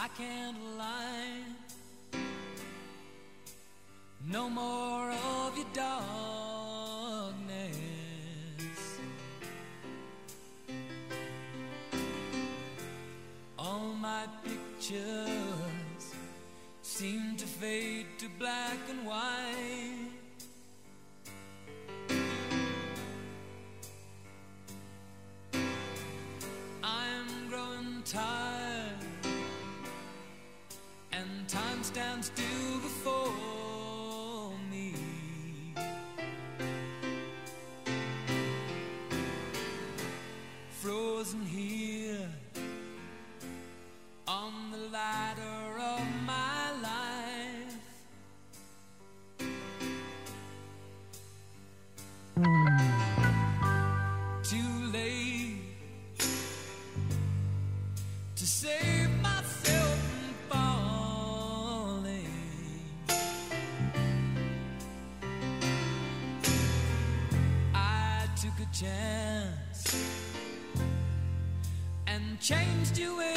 candlelight. No more of your darkness. All my pictures seem to fade to black and white. I'm growing tired, and time stands still before me. Frozen here on the ladder of my life. Too late to save myself from falling. I took a chance and changed you